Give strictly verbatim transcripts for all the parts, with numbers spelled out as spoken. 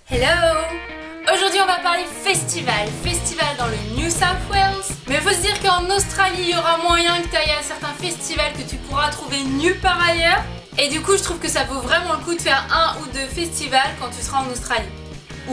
Hello! Aujourd'hui on va parler festival, festival dans le New South Wales. Mais il faut se dire qu'en Australie il y aura moyen que tu ailles à certains festivals que tu pourras trouver nulle part ailleurs. Et du coup je trouve que ça vaut vraiment le coup de faire un ou deux festivals quand tu seras en Australie. Ou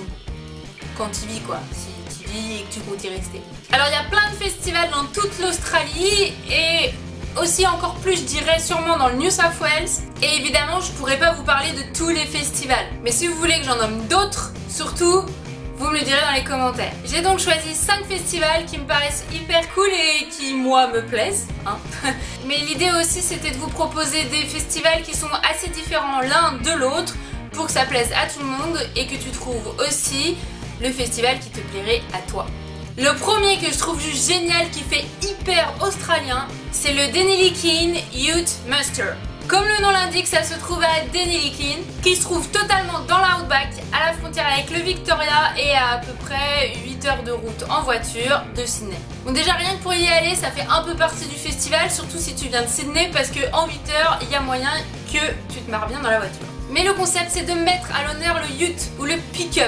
quand tu vis quoi, si tu vis et que tu comptes y rester. Alors il y a plein de festivals dans toute l'Australie et aussi encore plus je dirais sûrement dans le New South Wales. Et évidemment je pourrais pas vous parler de tous les festivals. Mais si vous voulez que j'en nomme d'autres, surtout vous me le direz dans les commentaires. J'ai donc choisi cinq festivals qui me paraissent hyper cool et qui moi me plaisent. Hein. Mais l'idée aussi c'était de vous proposer des festivals qui sont assez différents l'un de l'autre pour que ça plaise à tout le monde et que tu trouves aussi le festival qui te plairait à toi. Le premier que je trouve juste génial qui fait hyper australien, c'est le Deniliquin Youth Muster. Comme le nom l'indique, ça se trouve à Deniliquin, qui se trouve totalement dans l'outback, à la frontière avec le Victoria et à à peu près huit heures de route en voiture de Sydney. Bon déjà rien que pour y aller, ça fait un peu partie du festival, surtout si tu viens de Sydney, parce qu'en huit heures, il y a moyen que tu te marres bien dans la voiture. Mais le concept c'est de mettre à l'honneur le youth ou le pick-up.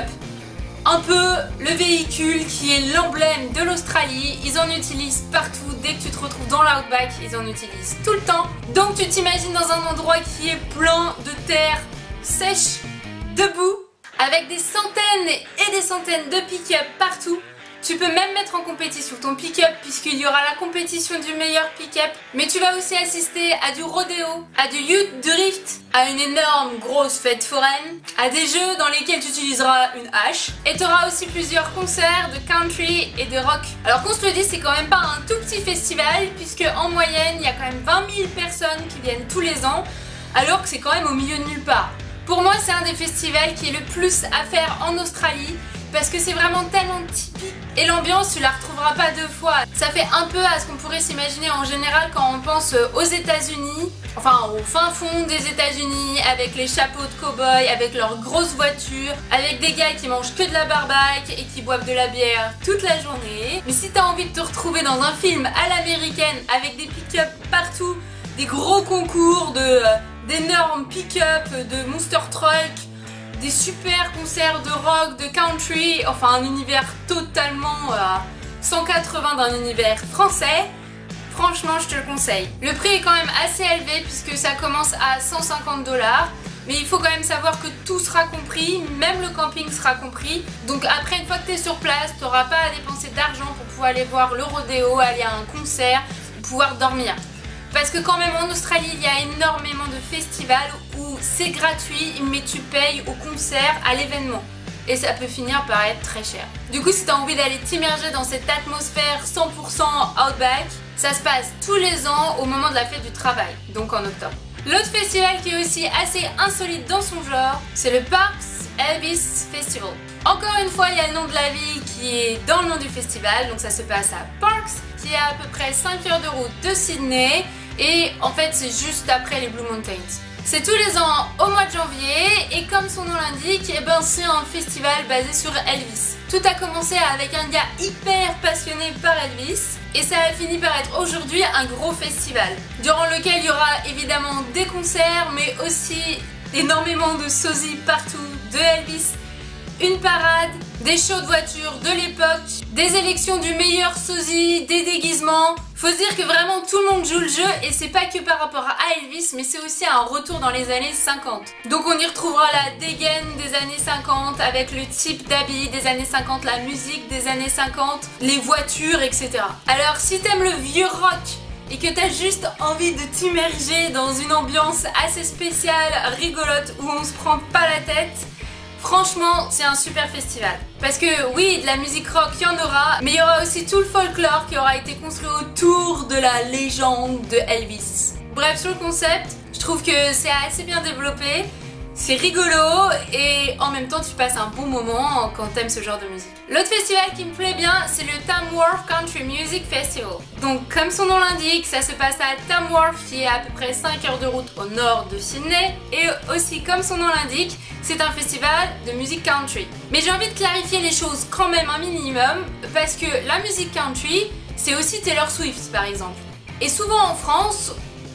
Un peu le véhicule qui est l'emblème de l'Australie, ils en utilisent partout, dès que tu te retrouves dans l'outback, ils en utilisent tout le temps. Donc tu t'imagines dans un endroit qui est plein de terre sèche, debout, avec des centaines et des centaines de pick-up partout. Tu peux même mettre en compétition ton pick-up puisqu'il y aura la compétition du meilleur pick-up. Mais tu vas aussi assister à du rodéo, à du youth drift, à une énorme grosse fête foraine, à des jeux dans lesquels tu utiliseras une hache. Et tu auras aussi plusieurs concerts de country et de rock. Alors qu'on se le dise, c'est quand même pas un tout petit festival puisque en moyenne, il y a quand même vingt mille personnes qui viennent tous les ans alors que c'est quand même au milieu de nulle part. Pour moi, c'est un des festivals qui est le plus à faire en Australie parce que c'est vraiment tellement typique et l'ambiance tu la retrouveras pas deux fois. Ça fait un peu à ce qu'on pourrait s'imaginer en général quand on pense aux États-Unis, enfin au fin fond des États-Unis, avec les chapeaux de cow-boy, avec leurs grosses voitures, avec des gars qui mangent que de la barbaque et qui boivent de la bière toute la journée. Mais si t'as envie de te retrouver dans un film à l'américaine avec des pick-up partout, des gros concours de euh, d'énormes pick-up, de monster truck, des super concerts de rock, de country, enfin un univers totalement à euh, cent quatre-vingts d'un univers français, franchement je te le conseille. Le prix est quand même assez élevé puisque ça commence à cent cinquante dollars, mais il faut quand même savoir que tout sera compris, même le camping sera compris. Donc après une fois que tu es sur place, tu n'auras pas à dépenser d'argent pour pouvoir aller voir le rodéo, aller à un concert, pouvoir dormir. Parce que quand même en Australie il y a énormément de festivals où c'est gratuit mais tu payes au concert, à l'événement. Et ça peut finir par être très cher. Du coup si tu as envie d'aller t'immerger dans cette atmosphère cent pour cent outback, ça se passe tous les ans au moment de la fête du travail, donc en octobre. L'autre festival qui est aussi assez insolite dans son genre, c'est le Parks Elvis Festival. Encore une fois il y a le nom de la ville qui est dans le nom du festival, donc ça se passe à Parks, qui est à peu près cinq heures de route de Sydney. Et en fait c'est juste après les Blue Mountains. C'est tous les ans au mois de janvier et comme son nom l'indique, eh ben c'est un festival basé sur Elvis. Tout a commencé avec un gars hyper passionné par Elvis et ça a fini par être aujourd'hui un gros festival durant lequel il y aura évidemment des concerts mais aussi énormément de sosies partout de Elvis, une parade, des shows de voitures de l'époque, des élections du meilleur sosie, des déguisements. Faut se dire que vraiment tout le monde joue le jeu et c'est pas que par rapport à Elvis mais c'est aussi un retour dans les années cinquante. Donc on y retrouvera la dégaine des années cinquante avec le type d'habit des années cinquante, la musique des années cinquante, les voitures et cetera. Alors si t'aimes le vieux rock et que t'as juste envie de t'immerger dans une ambiance assez spéciale, rigolote où on se prend pas la tête, franchement, c'est un super festival. Parce que oui, de la musique rock, il y en aura, mais il y aura aussi tout le folklore qui aura été construit autour de la légende de Elvis. Bref, sur le concept, je trouve que c'est assez bien développé, c'est rigolo et en même temps tu passes un bon moment quand t'aimes ce genre de musique. L'autre festival qui me plaît bien, c'est le Tamworth Country Music Festival. Donc comme son nom l'indique, ça se passe à Tamworth qui est à peu près cinq heures de route au nord de Sydney. Et aussi comme son nom l'indique, c'est un festival de musique country. Mais j'ai envie de clarifier les choses quand même un minimum parce que la musique country, c'est aussi Taylor Swift par exemple. Et souvent en France,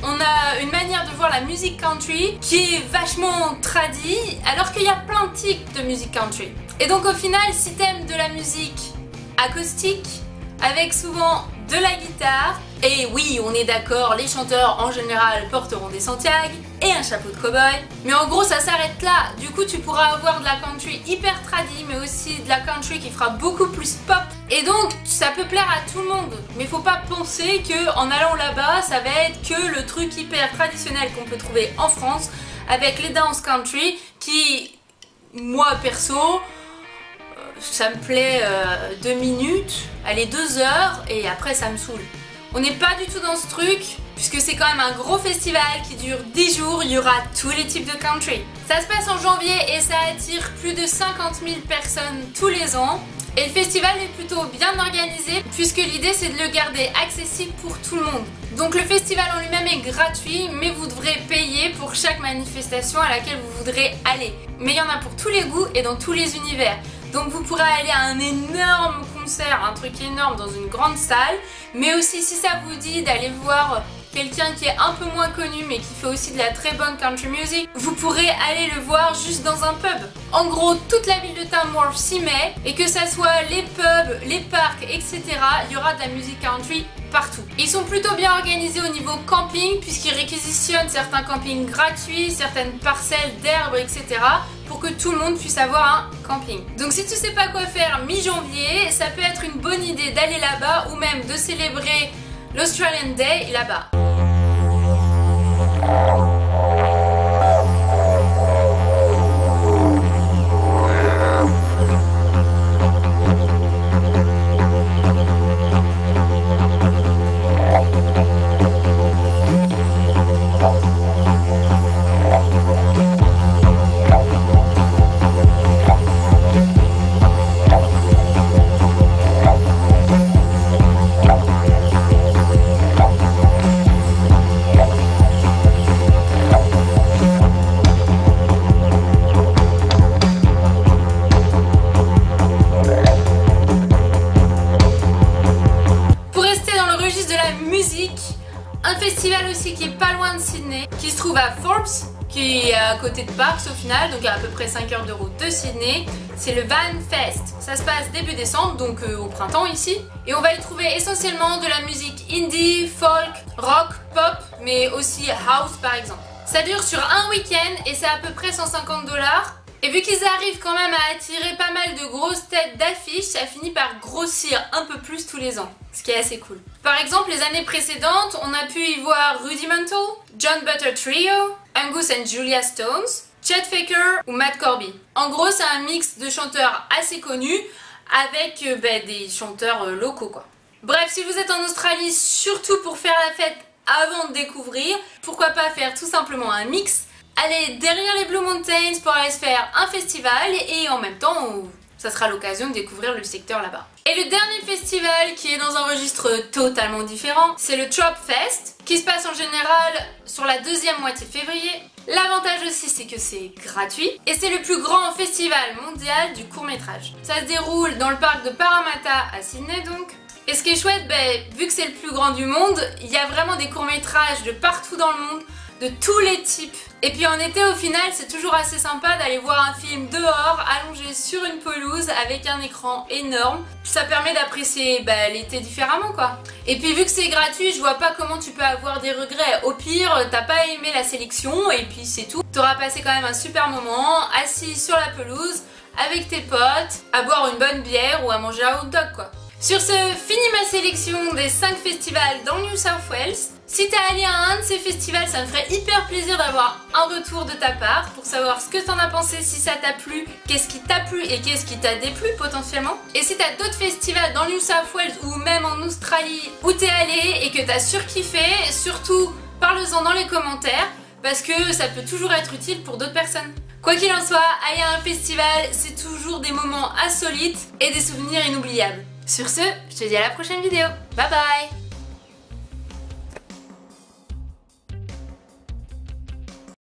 on a une manière de voir la musique country qui est vachement tradie, alors qu'il y a plein de types de musique country. Et donc au final, si t'aimes de la musique acoustique, avec souvent de la guitare, et oui, on est d'accord, les chanteurs en général porteront des Santiago et un chapeau de cow-boy, mais en gros ça s'arrête là. Du coup tu pourras avoir de la country hyper tradie, mais aussi de la country qui fera beaucoup plus pop, et donc ça peut plaire à tout le monde. Mais faut pas penser que en allant là-bas ça va être que le truc hyper traditionnel qu'on peut trouver en France, avec les danses country qui, moi perso, ça me plaît euh, deux minutes, allez deux heures, et après ça me saoule. On n'est pas du tout dans ce truc, puisque c'est quand même un gros festival qui dure dix jours, il y aura tous les types de country. Ça se passe en janvier et ça attire plus de cinquante mille personnes tous les ans. Et le festival est plutôt bien organisé, puisque l'idée c'est de le garder accessible pour tout le monde. Donc le festival en lui-même est gratuit, mais vous devrez payer pour chaque manifestation à laquelle vous voudrez aller. Mais il y en a pour tous les goûts et dans tous les univers. Donc vous pourrez aller à un énorme concert, un truc énorme dans une grande salle, mais aussi si ça vous dit d'aller voir quelqu'un qui est un peu moins connu mais qui fait aussi de la très bonne country music, vous pourrez aller le voir juste dans un pub. En gros, toute la ville de Tamworth s'y met, et que ça soit les pubs, les parcs, et cetera, il y aura de la musique country partout. Ils sont plutôt bien organisés au niveau camping, puisqu'ils réquisitionnent certains campings gratuits, certaines parcelles d'herbe, et cetera, pour que tout le monde puisse avoir un camping. Donc si tu sais pas quoi faire mi-janvier, ça peut être une bonne idée d'aller là-bas, ou même de célébrer l'Australian Day là-bas. Un festival aussi qui est pas loin de Sydney, qui se trouve à Forbes, qui est à côté de Parkes au final, donc à, à peu près cinq heures de route de Sydney. C'est le Van Fest. Ça se passe début décembre, donc euh, au printemps ici. Et on va y trouver essentiellement de la musique indie, folk, rock, pop, mais aussi house par exemple. Ça dure sur un week-end et c'est à peu près cent cinquante dollars. Et vu qu'ils arrivent quand même à attirer pas mal de grosses têtes d'affiches, ça finit par grossir un peu plus tous les ans, ce qui est assez cool. Par exemple, les années précédentes, on a pu y voir Rudimental, John Butter Trio, Angus and Julia Stones, Chet Faker ou Matt Corby. En gros, c'est un mix de chanteurs assez connus avec euh, bah, des chanteurs euh, locaux quoi. Bref, si vous êtes en Australie, surtout pour faire la fête avant de découvrir, pourquoi pas faire tout simplement un mix. Aller derrière les Blue Mountains pour aller se faire un festival, et en même temps ça sera l'occasion de découvrir le secteur là-bas. Et le dernier festival qui est dans un registre totalement différent, c'est le Trop Fest, qui se passe en général sur la deuxième moitié février. L'avantage aussi c'est que c'est gratuit, et c'est le plus grand festival mondial du court-métrage. Ça se déroule dans le parc de Parramatta à Sydney donc. Et ce qui est chouette, ben, vu que c'est le plus grand du monde, il y a vraiment des courts-métrages de partout dans le monde, de tous les types. Et puis en été au final c'est toujours assez sympa d'aller voir un film dehors, allongé sur une pelouse avec un écran énorme. Ça permet d'apprécier bah, l'été différemment quoi. Et puis vu que c'est gratuit, je vois pas comment tu peux avoir des regrets. Au pire, t'as pas aimé la sélection et puis c'est tout. T'auras passé quand même un super moment, assis sur la pelouse, avec tes potes, à boire une bonne bière ou à manger un hot dog quoi. Sur ce, fini ma sélection des cinq festivals dans New South Wales. Si t'es allé à un de ces festivals, ça me ferait hyper plaisir d'avoir un retour de ta part pour savoir ce que t'en as pensé, si ça t'a plu, qu'est-ce qui t'a plu et qu'est-ce qui t'a déplu potentiellement. Et si t'as d'autres festivals dans New South Wales ou même en Australie où t'es allé et que t'as surkiffé, surtout parle-en dans les commentaires parce que ça peut toujours être utile pour d'autres personnes. Quoi qu'il en soit, aller à un festival, c'est toujours des moments insolites et des souvenirs inoubliables. Sur ce, je te dis à la prochaine vidéo. Bye bye!